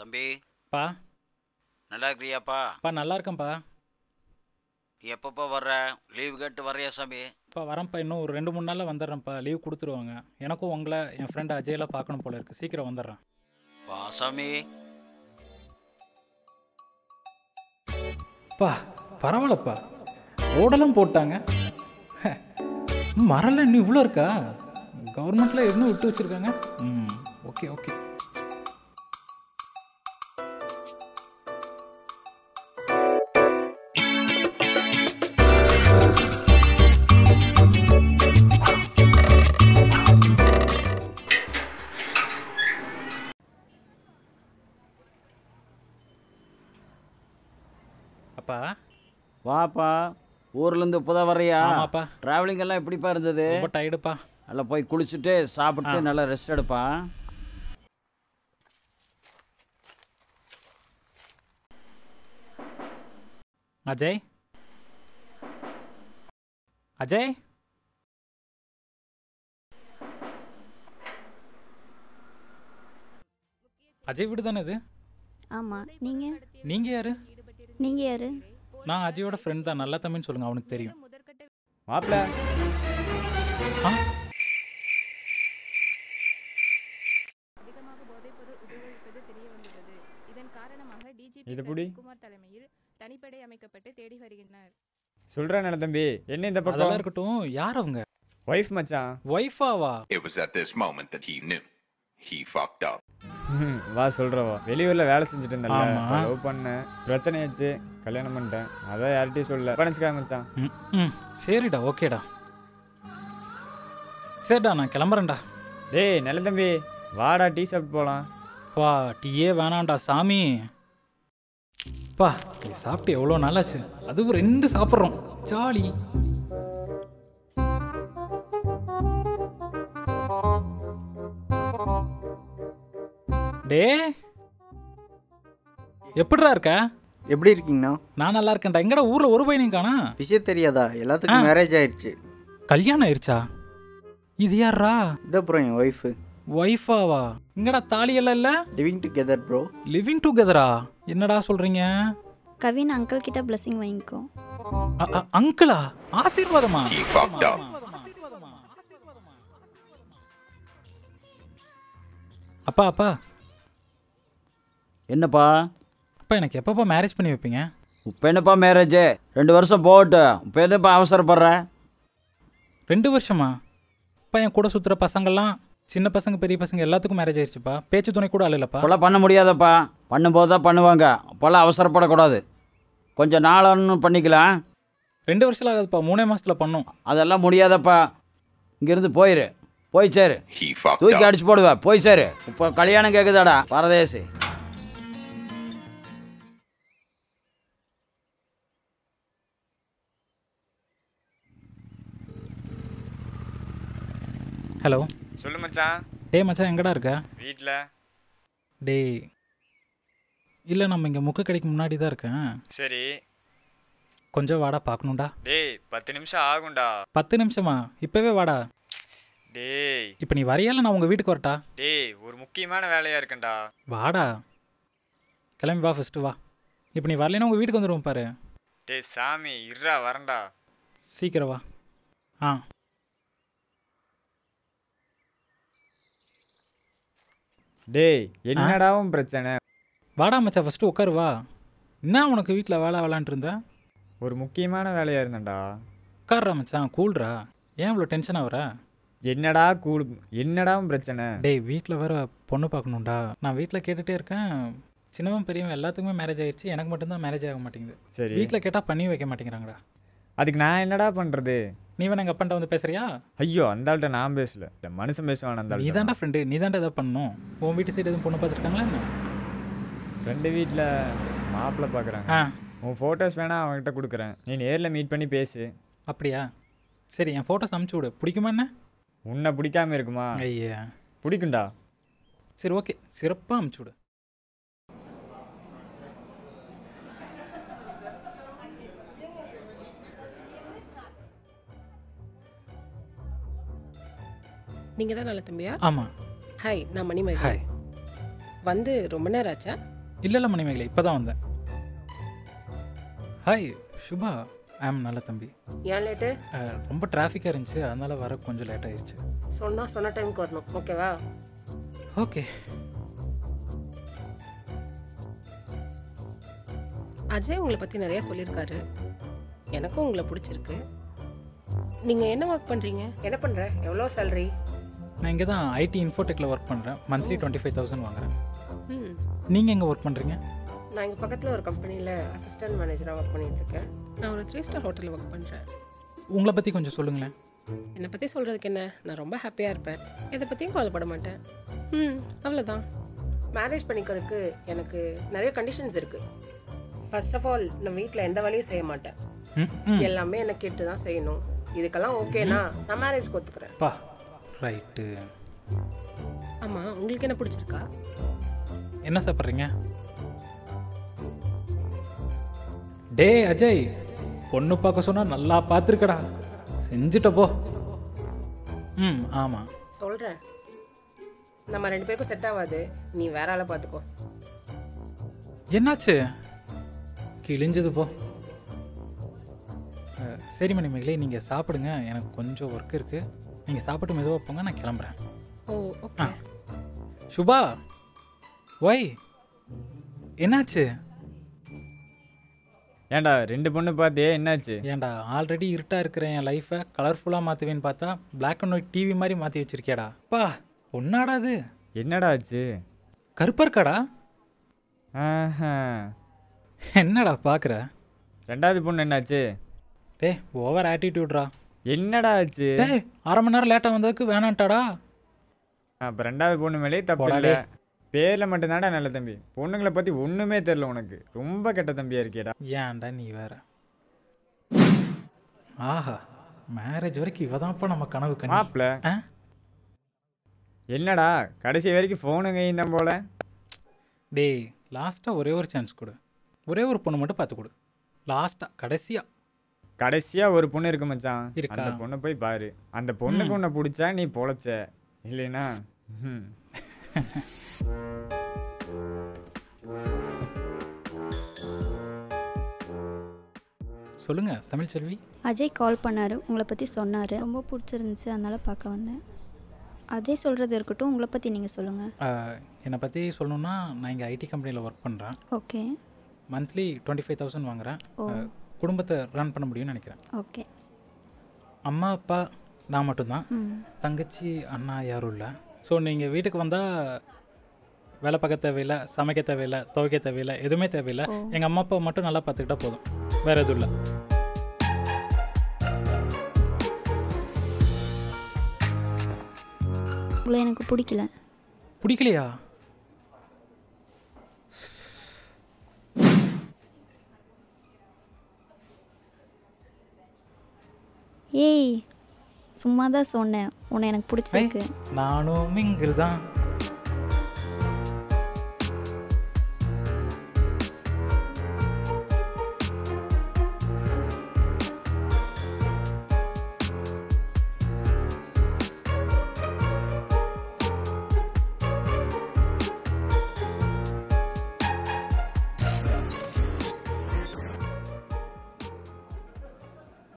தம்பி பா நல்லா இருக்கிறியாப்பா? பா நல்லா இருக்கேன்ப்பா. எப்பப்போ வர்ற? லீவு கேட்டு வர்றியா சாமி? இப்போ வரேன்ப்பா, இன்னும் ஒரு 2-3 நாளில் வந்துடுறேன்ப்பா. லீவ் கொடுத்துருவாங்க. எனக்கும் உங்களை என் ஃப்ரெண்டு அஜயெல்லாம் பார்க்கணும் போல இருக்குது. சீக்கிரம் வந்துடுறேன். வா சாமி. பா பரவாயில்லப்பா, ரோடெல்லாம் போட்டாங்க. மரம்லாம் இன்னும் இவ்வளோ இருக்கா? கவர்மெண்ட்டில் இன்னும் விட்டு வச்சுருக்காங்க. Okay okay. அப்பா வாப்பா, ஊர்லேருந்து இப்போதான் வர்றியா? ஆமாப்பா. ட்ராவலிங் எல்லாம் எப்படிப்பா இருந்தது? ரொம்ப டயர்டுப்பா. நல்லா போய் குளிச்சுட்டு சாப்பிட்டு நல்லா ரெஸ்ட் எடுப்பா. அஜய் அஜய் அஜய் வீடு தானே இது? ஆமாம். நீங்கள் நீங்கள் யாரு? நீங்கள் யார்? நான் அஜயோட ஃப்ரெண்ட் தான். நல்லா தம்பின்னு சொல்லுங்கள், அவனுக்கு தெரியும். மாப்பிள்ள இது புடி தனிப்படை அமைக்கப்பட்டு தேடி வருகின்றனர். சொல்றேன் நல தம்பி. என்ன இந்த அதெல்லாம் பக்கம்? இருக்கட்டும். யார் அவங்க? வைஃப் மச்சான். ஒய்ஃபாவா? It was at this moment that he knew he fucked up. வா சொல்றவா. வெளியூர்ல வேலை செஞ்சுட்டு இருந்தேன்ல, ஆமா. லவ் பண்ணேன், பிரச்சனையாச்சு, கல்யாணம் பண்ணிட்டேன். அதான் யார்கிட்டயும் சொல்ல. பணிச்சுக்காக மச்சான். சரிடா, ஓகேடா. சரிடா, நான் கிளம்புறேன்டா. டேய் நல்ல தம்பி, வாடா டீ சாப்பிட்டு போலாம். பா டீயே வேணாம்டா சாமி. பா நீ சாப்பிட்டு எவ்வளோ நாளாச்சு. அதுவும் 2 சாப்பிட்றோம். ஜாலி. டே எப்படிடா இருக்க? எப்படி இருக்கீங்கண்ணா? நான் நல்லா இருக்கேன்டா. எங்கடா ஊரில் ஒரு பையனையும் காணா? விஷயம் தெரியாதா? எல்லாத்துக்கும் மேரேஜ் ஆயிடுச்சு. கல்யாணம் ஆயிடுச்சா? இது யாரா? இது அப்புறம் என் ஒய்ஃபு. ஒய்ஃபாவா? எங்கடா தாலியெல்லாம் இல்லை? Living together bro. லிவிங் டுகெதரா? என்னடா சொல்கிறீங்க? கவின் அங்கிள் கிட்ட பிளஸிங் வாங்கிக்கோ. அங்கிளா? ஆசீர்வாதமா? He fucked up. அப்பா அப்பா என்னப்பா? அப்பா எனக்கு எப்பப்பா மேரேஜ் பண்ணி வைப்பீங்க? இப்போ என்னப்பா மேரேஜு? 2 வருஷம் போகட்டு. இப்போ என்னப்பா அவசரப்படுற? 2 வருஷமா? அப்பா என் கூட சுற்றுற பசங்கள்லாம் சின்ன பசங்க பெரிய பசங்க எல்லாத்துக்கும் மேரேஜ் ஆயிடுச்சுப்பா. பேச்சு துணை கூட இல்லைப்பா. இப்போல்லாம் பண்ண முடியாதப்பா. பண்ணும்போது தான் பண்ணுவாங்க. அப்போல்லாம் அவசரப்படக்கூடாது. கொஞ்சம் நாளான்னு பண்ணிக்கலாம். 2 வருஷம் ஆகாதுப்பா, 3 மாதத்தில் பண்ணோம். அதெல்லாம் முடியாதப்பா. இங்கேருந்து போயிரு. போய் சேரு. He fucked தூக்கி up. அடிச்சு போடுவேன். போய் சேரு. இப்போ கல்யாணம் கேட்குதாடா பரதேசி. ஹலோ. சொல்லு மச்சான். டே மச்சான், எங்கடா இருக்க? வீட்டில். டே இல்லை, நம்ம இங்கே முக்கு கடைக்கு முன்னாடி தான் இருக்கேன். சரி. கொஞ்சம் வாடா, பார்க்கணும்டா. டேய் 10 நிமிஷம் ஆகும்டா. 10 நிமிஷமா? இப்போவே வாடா. டேய் இப்போ நீ வரையால நான் உங்கள் வீட்டுக்கு வரட்டா? டேய் ஒரு முக்கியமான வேலையா இருக்கேன்டா. வாடா, கிளம்பி வா, ஃபஸ்ட்டு வா. இப்போ நீ வரலைன்னா உங்கள் வீட்டுக்கு வந்துடுவோம் பாரு. டேய் சாமி இருடா வரேன்டா. சீக்கிரம் வா. ஆ டேய் என்னடாவும் பிரச்சனை? வாடா மச்சா, ஃபஸ்ட்டு உட்காரு வா. என்ன உனக்கு வீட்டில் வேலை விளான்ட்டு இருந்த? ஒரு முக்கியமான வேலையா இருந்தேன்டா. உட்கார்றா மச்சான், கூல்றா. ஏன் இவ்வளோ டென்ஷன் ஆகுற? என்னடா கூழ், என்னடாவும் பிரச்சனை? டேய் வீட்டில் வேற பொண்ணு பார்க்கணும்டா. நான் வீட்டில் கேட்டுகிட்டே இருக்கேன். சின்னவன் பெரியவன் எல்லாத்துக்குமே மேரேஜ் ஆயிடுச்சு. எனக்கு மட்டும்தான் மேரேஜ் ஆக மாட்டேங்குது. சரி. வீட்டில் கேட்டால் பண்ணி வைக்க மாட்டேங்கிறாங்கடா. அதுக்கு நான் என்னடா பண்ணுறது? நீ வேணா எங்கள் அப்பன்ட்ட வந்து பேசுறியா? ஐயோ அந்த ஆள்கிட்ட நான் பேசல, மனுஷன் பேசுவான். அந்த நீ தாண்டா ஃப்ரெண்டு, நீ தாண்டா எதாவது பண்ணணும். உன் வீட்டு சைடு எதுவும் பொண்ணு பார்த்துருக்காங்களா என்ன? ஃப்ரெண்டு வீட்டில் மாப்பிள்ளை பார்க்குறாங்க. ஆ உன் ஃபோட்டோஸ் வேணா அவன்கிட்ட கொடுக்குறேன், நீ நேரில் மீட் பண்ணி பேசு. அப்படியா? சரி, என் ஃபோட்டோஸ் அனுப்பிச்சி விடு. பிடிக்குமா என்ன? உன்னை பிடிக்காம இருக்குமா? ஐயா பிடிக்கும்டா. சரி ஓகே, சிறப்பாக அனுப்பிச்சி விடு. நீங்கள் தான் நல்ல தம்பியா? ஆமாம். ஹாய், நான் மணிமேகலை. ஹாய். வந்து ரொம்ப நேரம் ஆச்சா? இல்லை மணிமேகலை, இப்போ தான் வந்தேன். ஹாய் சுபா, ஐம் நல்ல தம்பி. ஏன் லேட்டு? ரொம்ப டிராஃபிக்காக இருந்துச்சு, அதனால் வர கொஞ்சம் லேட் ஆயிடுச்சு. சொன்ன டைமுக்கு வரணும், ஓகேவா? ஓகே. அஜய் உங்களை பற்றி நிறைய சொல்லியிருக்காரு. எனக்கும் உங்களை பிடிச்சிருக்கு. நீங்கள் என்ன ஒர்க் பண்ணுறீங்க? என்ன பண்ணுற? எவ்வளோ சேலரி? நான் இங்கே தான் ஐடி இன்ஃபோடெக்கில் ஒர்க் பண்ணுறேன். மந்த்லி 25,000 வாங்குறேன். நீங்கள் எங்கே ஒர்க் பண்ணுறீங்க? நான் இங்கே பக்கத்தில் ஒரு கம்பெனியில் அசிஸ்டன்ட் மேனேஜராக ஒர்க் பண்ணிகிட்ருக்கேன். நான் ஒரு 3 ஸ்டார் ஹோட்டலில் ஒர்க் பண்ணுறேன். உங்களை பற்றி கொஞ்சம் சொல்லுங்களேன். என்னை பற்றி சொல்கிறதுக்கு என்ன, நான் ரொம்ப ஹாப்பியாக இருப்பேன். எதை பற்றியும் கவலைப்பட மாட்டேன். அவ்வளோதான். மேரேஜ் பண்ணிக்கிறதுக்கு எனக்கு நிறைய கண்டிஷன்ஸ் இருக்குது. ஃபர்ஸ்ட் ஆஃப் ஆல், நான் வீட்டில் எந்த வேலையும் செய்ய மாட்டேன். எல்லாமே என்னை கேட்டு தான் செய்யணும். இதுக்கெல்லாம் ஓகேனா நான் மேரேஜ்க்கு ஒத்துக்கிறேன். பா ரைட்டு. ஆமாம், உங்களுக்கு என்ன பிடிச்சிருக்கா? என்ன சாப்பிட்றீங்க? டே அஜய், பொண்ணு பார்க்க சொன்னால் நல்லா பார்த்துருக்கடா, செஞ்சுட்ட போ. ஆமாம் சொல்கிறேன். நம்ம 2 பேருக்கும் செட் ஆகாது. நீ வேற ஆளை பார்த்துக்கோ. என்னாச்சு? கிழிஞ்சது போ. சரி மணிமேகலை, நீங்கள் சாப்பிடுங்க, எனக்கு கொஞ்சம் ஒர்க் இருக்குது. நீங்கள் சாப்பிட்டு மெதுவாக போங்க, நான் கிளம்புறேன். ஓ ஓகே. சுபா, ஒய் என்னாச்சு? ஏன்டா 2 பொண்ணு பார்த்தியே, என்னாச்சு? ஏன்டா ஆல்ரெடி இருட்டாக இருக்கிற என் லைஃப்பை கலர்ஃபுல்லாக மாற்றுவேன்னு பார்த்தா பிளாக் அண்ட் ஒயிட் டிவி மாதிரி மாற்றி வச்சிருக்கியாடா. பா பொண்ணாடா அது? என்னடா ஆச்சு? கருப்பா இருக்காடா. என்னடா பார்க்குற? 2வது பொண்ணு என்னாச்சு? டே ஓவர் ஆட்டிடியூட்ரா. என்னடா ஆச்சு? டே 1/2 மணி நேரம் லேட்டாக வந்ததுக்கு வேணான்ட்டாடா. அப்போ 2வது பொண்ணு மேலேயே தப்பு இல்லை. பேரில் மட்டும்தான்டா நல்ல தம்பி. பொண்ணுங்களை பற்றி ஒன்றுமே தெரில உனக்கு. ரொம்ப கெட்ட தம்பியாக இருக்கியடா. ஏன்டா நீ வேற. ஆஹா, மேரேஜ் வரைக்கும் இவ தான்ப்பா நம்ம கனவு கண்ணி. மாப்பிள்ள என்னடா கடைசி வரைக்கும் ஃபோனு கையும் தான் போல. டேய் லாஸ்ட்டாக ஒரே ஒரு சான்ஸ் கொடு. ஒரே ஒரு பொண்ணு மட்டும் பார்த்து கொடு. லாஸ்ட்டாக கடைசியாக ஒரு பொண்ணு இருக்கு மச்சான். இருக்கா? அந்த பொண்ணை போய் பாரு. அந்த பொண்ணுக்கு உன்னை பிடிச்சா நீ பொழைச்ச, இல்லைன்னா சொல்லுங்க தமிழ் செல்வி. அஜய் கால் பண்ணார், உங்களை பற்றி சொன்னார். ரொம்ப பிடிச்சிருந்துச்சு, அதனால் பார்க்க வந்தேன். அஜய் சொல்கிறது இருக்கட்டும், உங்களை பற்றி நீங்கள் சொல்லுங்கள். என்னை பற்றி சொல்லணுன்னா, நான் இங்கே ஐடி கம்பெனியில் ஒர்க் பண்ணுறேன். ஓகே. மந்த்லி 25,000 வாங்குகிறேன். குடும்பத்தை ரன் பண்ண முடியும்னு நினைக்கிறேன். ஓகே. அம்மா அப்பா நான் மட்டும்தான். தங்கச்சி அண்ணா யாரும் இல்லை. ஸோ நீங்கள் வீட்டுக்கு வந்தால் வேலை பார்க்க தேவையில்லை, சமைக்க தேவையில்லை, துவைக்க தேவையில்லை, எதுவுமே தேவையில்லை. எங்கள் அம்மா அப்பா மட்டும் நல்லா பார்த்துக்கிட்டா போதும், வேறு எதுவும் இல்லை. உங்களை எனக்கு பிடிக்கலையா? ஏய் சும்மா தான் சொன்னேன், உன்னை எனக்கு பிடிச்சிருக்கு. நானும் மிங்கில் தான்.